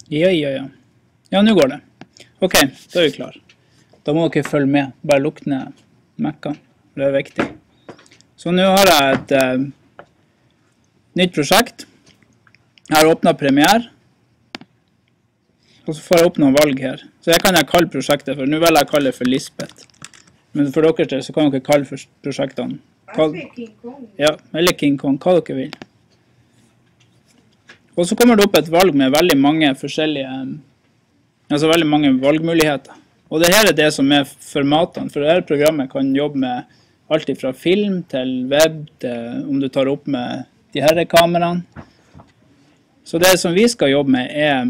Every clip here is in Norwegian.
Ja. Ja, nå går det. Ok, da er vi klar. Da må dere følge med. Bare lukk ned Mac-ene. Det er viktig. Så nå har jeg et nytt prosjekt. Jeg har åpnet Premiere. Og så får jeg opp noen valg her. Så jeg kan kalle prosjektet for, nå vil jeg kalle det for Lisbeth. Men for dere til så kan dere kalle for prosjektene. King Kong. Ja, eller King Kong, hva dere vil. Og så kommer det opp et valg med veldig mange forskjellige, altså veldig mange valgmuligheter. Og det her er det som er formatene, for dette programmet kan jobbe med alt fra film til web, til om du tar opp med de her kameraene. Så det som vi skal jobbe med er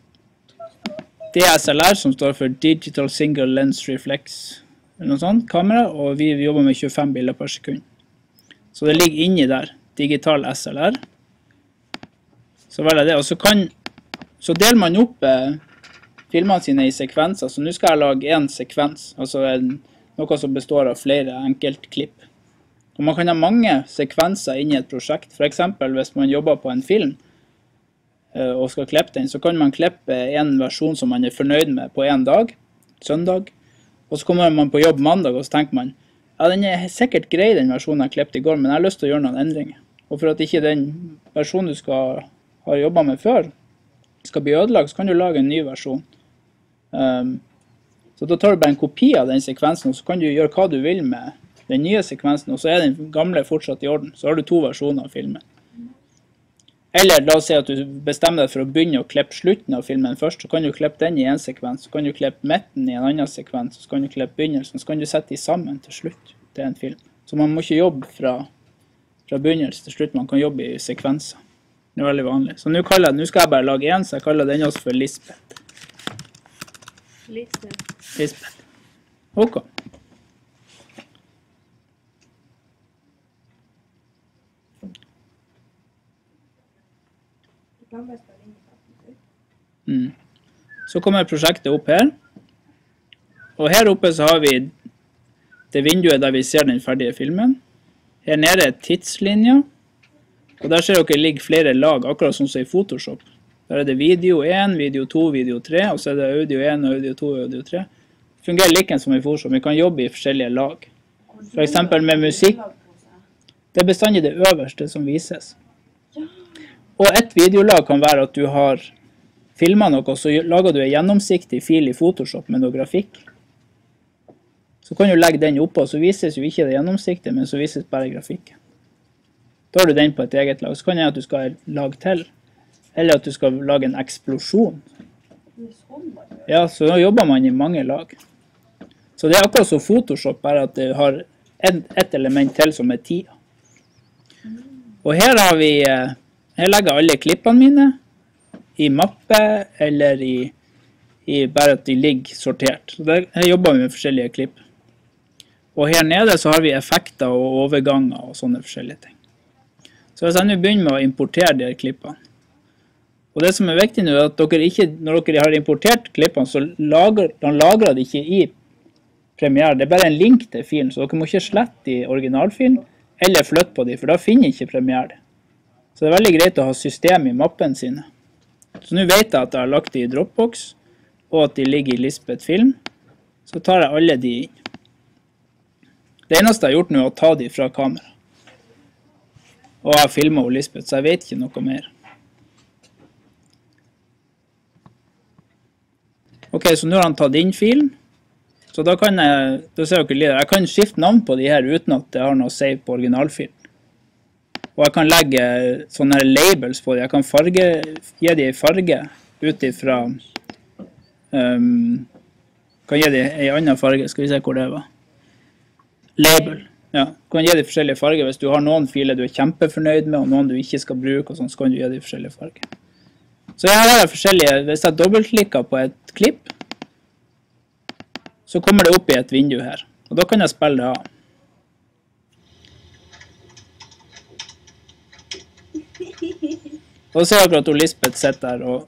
DSLR, som står for Digital Single Lens Reflex, eller noe sånt, kamera, og vi jobber med 25 bilder per sekund. Så det ligger inni der, digital SLR. Så velger jeg det, og så deler man opp filmene sine i sekvenser, så nå skal jeg lage en sekvens, altså noe som består av flere enkeltklipp. Og man kan ha mange sekvenser inn i et prosjekt, for eksempel hvis man jobber på en film, og skal klippe den, så kan man klippe en versjon som man er fornøyd med på en dag, søndag, og så kommer man på jobb mandag, og så tenker man, ja, den er sikkert grei den versjonen jeg klippet i går, men jeg har lyst til å gjøre noen endringer. Og for at ikke den versjonen du har jobbet med før skal bli ødelagt, så kan du lage en ny versjon. Så da tar du bare en kopi av den sekvensen, og så kan du gjøre hva du vil med den nye sekvensen, og så er den gamle fortsatt i orden. Så har du 2 versjoner av filmen. Eller la oss si at du bestemmer deg for å begynne å klippe slutten av filmen først, så kan du klippe den i en sekvens, så kan du klippe midten i en annen sekvens, så kan du klippe begynnelsen, så kan du sette de sammen til slutt til en film. Så man må ikke jobbe fra begynnelse til slutt, man kan jobbe i sekvenser. Det er veldig vanlig. Så nå skal jeg bare lage en, så jeg kaller den også for Lisbeth. Lisbeth. Ok. Så kommer prosjektet opp her. Og her oppe så har vi det vinduet der vi ser den ferdige filmen. Her nede er tidslinja. Og der ser dere ligger flere lag, akkurat som i Photoshop. Der er det video 1, video 2, video 3, og så er det audio 1, audio 2 og audio 3. Det fungerer like som i Photoshop. Vi kan jobbe i forskjellige lag. For eksempel med musikk. Det er bestandig det øverste som vises. Og et videolag kan være at du har filmet noe, så lager du en gjennomsiktig fil i Photoshop med noe grafikk. Så kan du legge den oppå, så vises jo ikke det gjennomsiktige, men så vises bare grafikken. Da har du den på et eget lag. Så kan det at du skal lage til, eller at du skal lage en eksplosjon. Ja, så da jobber man i mange lag. Så det er akkurat så Photoshop, bare at det har et element til som er tida. Og her har vi... Jeg legger alle klippene mine i mappe, eller bare at de ligger sortert. Så her jobber vi med forskjellige klipp. Og her nede så har vi effekter og overganger og sånne forskjellige ting. Så hvis jeg nå begynner med å importere de her klippene. Og det som er viktig nå er at dere ikke, når dere har importert klippene, så lagrer de ikke i Premiere. Det er bare en link til filen, så dere må ikke slette i originalfilen, eller flytte på de, for da finner ikke Premiere det. Så det er veldig greit å ha system i mappen sine. Så nå vet jeg at jeg har lagt de i Dropbox, og at de ligger i Lisbeth Film. Så tar jeg alle de inn. Det eneste jeg har gjort nå er å ta de fra kamera. Og jeg har filmet Lisbeth, så jeg vet ikke noe mer. Ok, så nå har han tatt inn filen. Så da kan jeg kan skifte navn på de her uten at det har noe å si på originalfilen. Og jeg kan legge sånne her labels på det. Jeg kan gi de farge ut ifra, kan gi de en annen farge, skal vi se hvor det var. Label, ja. Du kan gi de forskjellige farger. Hvis du har noen filer du er kjempefornøyd med, og noen du ikke skal bruke, og sånn, så kan du gi de forskjellige farger. Så jeg har forskjellige, hvis jeg dobbeltklikker på et klipp, så kommer det opp i et vindu her. Og da kan jeg spille det av. Og så ser dere at Lisbeth sitter der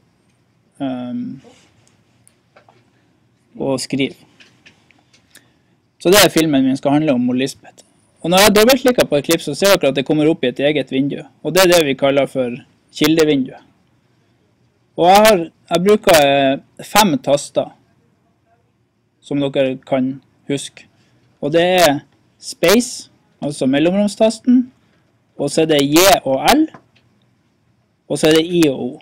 og skriver. Så det er filmen min skal handle om Lisbeth. Og når jeg dobbeltklikker på et klipp, så ser dere at det kommer opp i et eget vindu. Og det er det vi kaller for kildevinduet. Og jeg bruker 5 taster, som dere kan huske. Og det er space, altså mellomromstasten, og så er det J og L, og så er det I og O.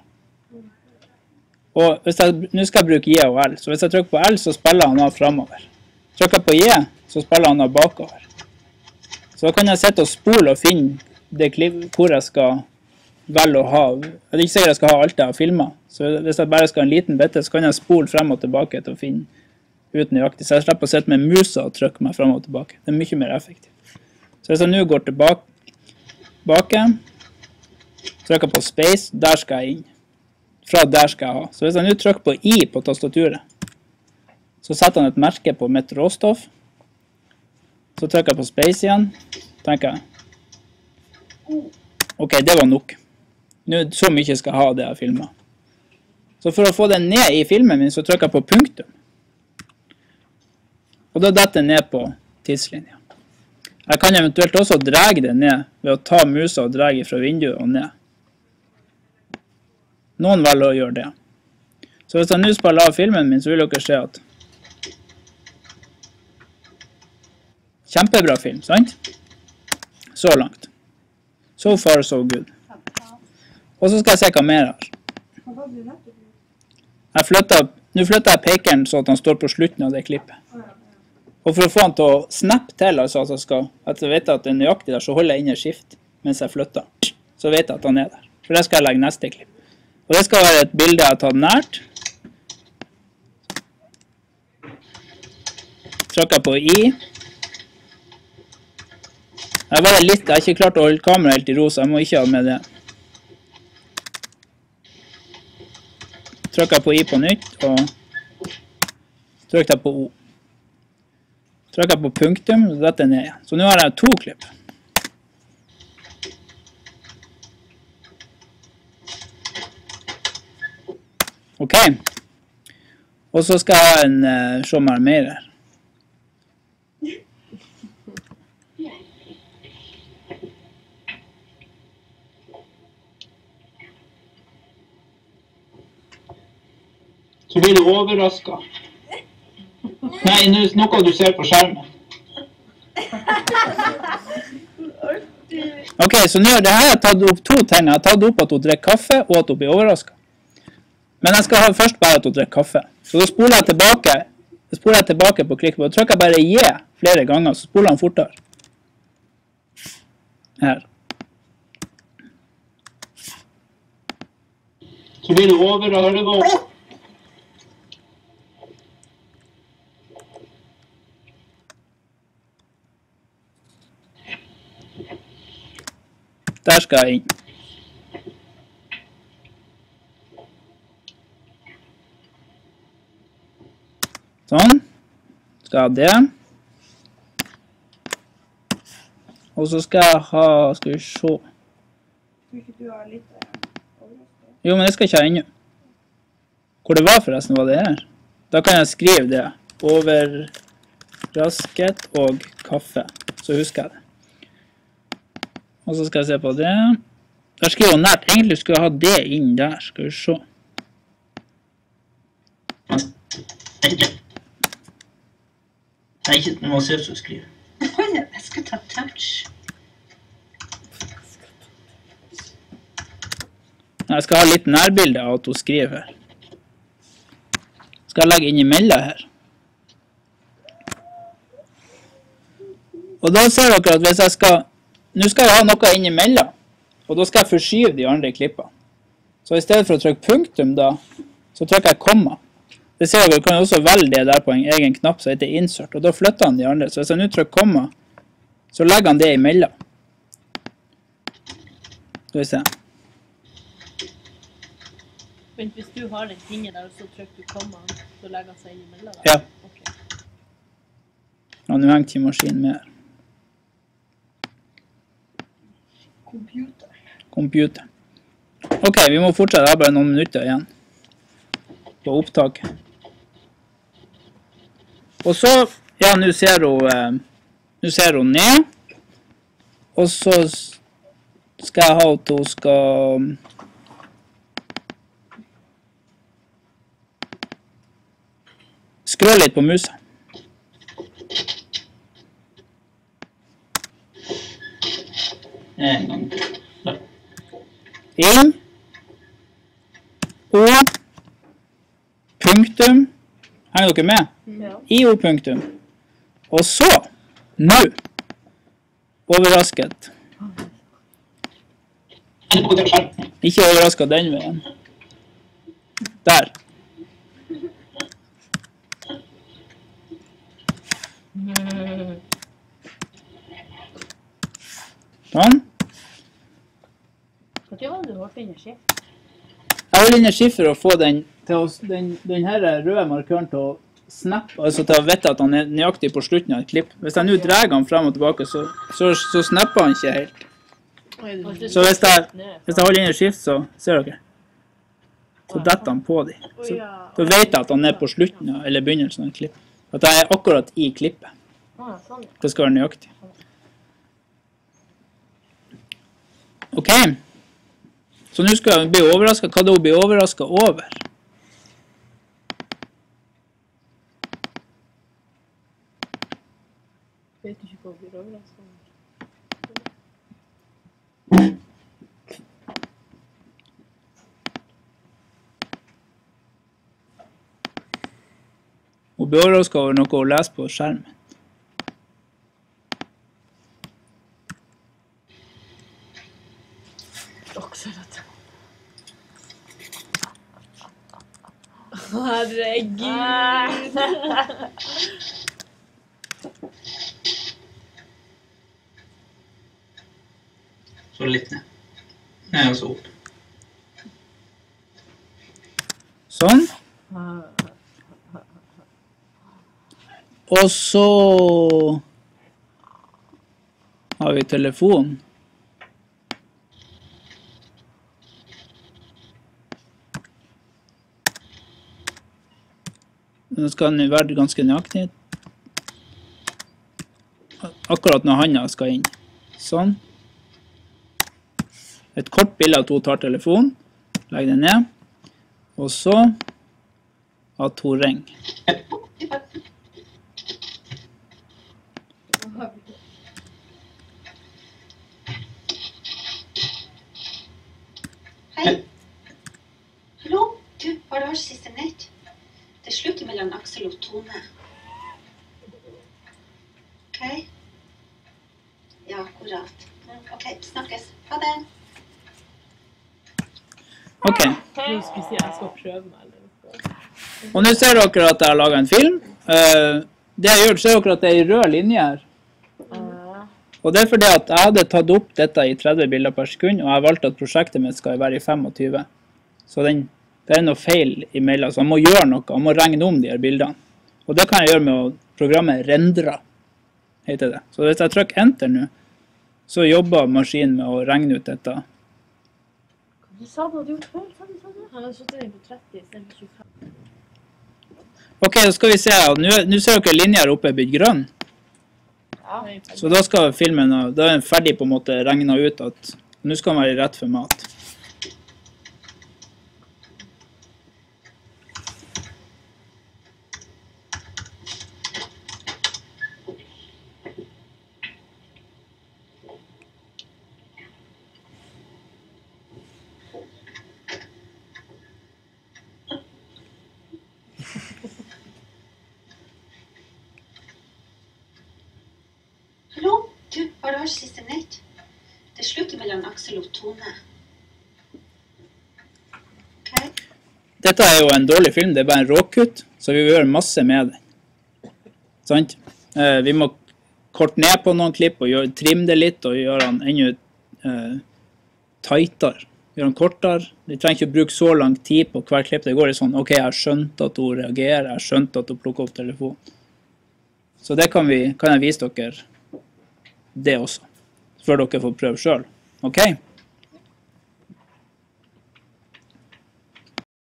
Og nå skal jeg bruke J og L, så hvis jeg trykker på L, så spiller han av fremover. Trykker jeg på J, så spiller han av bakover. Så da kan jeg sitte og spole og finne det hvor jeg skal velge å ha. Jeg er ikke sikkert jeg skal ha alt jeg har filmet. Så hvis jeg bare skal ha en liten bitte, så kan jeg spole frem og tilbake til å finne ut nøyaktig. Så jeg slipper å sitte med musa og trykke meg frem og tilbake. Det er mye mer effektivt. Så hvis jeg nå går tilbake, trykker på space, der skal jeg inn. Fra der skal jeg ha. Så hvis jeg nå trykker på I på tastaturet, så setter han et merke på mitt råstoff. Så trykker jeg på space igjen, tenker jeg. Ok, det var nok. Nå så mye skal jeg ha det jeg filmet. Så for å få det ned i filmen min, så trykker jeg på punktum. Og da detter jeg ned på tidslinja. Jeg kan eventuelt også drage det ned ved å ta musa og drage fra vinduet og ned. Noen velger å gjøre det. Så hvis jeg nå spiller av filmen min, så vil dere se at kjempebra film, sant? Så langt. So far, so good. Og så skal jeg se hva mer her. Nå flytter jeg pekeren så at han står på slutten av det klippet. Og for å få han til å snappe til, altså at jeg vet at det er nøyaktig der, så holder jeg inne skift mens jeg flytter. Så vet jeg at han er der. For det skal jeg legge neste klipp. Og det skal være et bilde jeg har tatt nært. Trykker på I. Jeg har ikke klart å holde kameraet helt i ro, så jeg må ikke ha med det. Trykker på I på nytt, og trykker på O. Trykker på punktum, og dette er ned igjen. Så nå har jeg 2 klipp. Ok. Og så skal jeg ha en se mer her. Så blir du overrasket. Nei, noe du ser på skjermen. Ok, så nå har jeg tatt opp 2 ting. Jeg har tatt opp at hun drikker kaffe, og at hun blir overrasket. Men jeg skal ha først bare at hun drikker kaffe. Så da spoler jeg tilbake på klikk. Og trykker jeg bare J flere ganger, så spoler han fortere. Her. Så blir du overrasket. Der skal jeg inn. Sånn. Skal jeg ha det. Og så skal jeg ha, skal vi se. Tror ikke du har litt overrasket? Jo, men det skal jeg ikke ha ennå. Hvor det var forresten, var det her. Da kan jeg skrive det. Overrasket og kaffe. Så husker jeg det. Og så skal jeg se på det. Der skriver jeg nært. Egentlig skulle jeg ha det inn der. Skal vi se. Nei, ikke, det må se ut som skriver. Jeg skal ta touch. Jeg skal ha litt nærbilde av at hun skriver her. Skal jeg legge inn imellom her. Og da ser dere at hvis jeg skal, nå skal jeg ha noe inn imellom, og da skal jeg forskyve de andre klippene. Så i stedet for å trykke punktum da, så trykker jeg komma. Det ser dere, kan også velge det der på en egen knapp som heter insert, og da flytter han de andre. Så hvis jeg nå trykker komma, så legger han det imellom. Skal vi se. Men hvis du har den tingen der, så trykker du komma, så legger han seg inn imellom da? Ja. Okay. Og nå henger til maskinen med her. Computer. Ok, vi må fortsette, det er bare noen minutter igjen på opptaket. Og så, ja, nå ser hun ned, og så skal jeg ha at hun skal Trå litt på musa. En gang. Inn. O. Punktum. Henger dere med? Ja. I-O punktum. Og så, nå, overrasket. Ikke overrasket den veien. Der. Sånn. Hva var det du hørte inn i skift? Jeg vil inn i skift for å få den her røde markøren til å snappe, altså til å vite at han er nøyaktig på slutten av et klipp. Hvis jeg nå drar han frem og tilbake, så snapper han ikke helt. Så hvis jeg holder inn i skift, så ser dere. Så detter han på de. Så da vet jeg at han er på slutten av, eller begynnelsen av et klipp. At jeg er akkurat i klippet. Det skal være nøyaktig. Ok. Så nå skal jeg bli overrasket. Hva da hun blir overrasket over? Vet du ikke hva du blir overrasket over? Hun blir overrasket over noe hun leser på skjermen. Herregud! Så litt ned. Nei, og så opp. Sånn. Og så har vi telefonen. Nå skal den være ganske nøyaktig. Akkurat når handa skal inn. Sånn. Et kort bilde av at hun tar telefonen. Legg den ned. Og så at hun ringer. Hei. Hallo? Du, har du hørt siste nytt? Det er slutt mellom Aksel og Tone. Ok? Ja, akkurat. Ok, snakkes. Ha det. Ok. Nå skulle si at jeg skal prøve meg eller noe. Og nå ser dere at jeg har laget en film. Det jeg gjør, ser dere at det er en rød linje her. Og det er fordi at jeg hadde tatt opp dette i 30 bilder per sekund, og jeg valgte at prosjektet mitt skal være i 25. Så det er noe feil imellom, så jeg må gjøre noe, jeg må regne om de her bildene. Og det kan jeg gjøre med å programmet rendra, heter det. Så hvis jeg trykker enter nå, så jobber maskinen med å regne ut dette. Du sa du hadde gjort feil, sa du? Han hadde suttet inn på 30 i stedet for 25. Ok, så skal vi se, nå ser dere linjen her oppe er blitt grønn. Ja. Så da skal filmen, da er den ferdig på en måte regnet ut at nå skal den være i rett format. Hallo? Du, har du hørt siste nytt? Det er slutt mellom Aksel og Tone. Ok? Dette er jo en dårlig film, det er bare en råkutt, så vi vil gjøre masse med den. Sant? Vi må korte ned på noen klipp og trimme det litt og gjøre den enda tightere. Gjøre den kortere. Vi trenger ikke bruke så lang tid på hver klipp. Det går litt sånn, ok, jeg har skjønt at hun reagerer, jeg har skjønt at hun plukker opp telefonen. Så det kan jeg vise dere det også, før dere får prøve selv. Ok?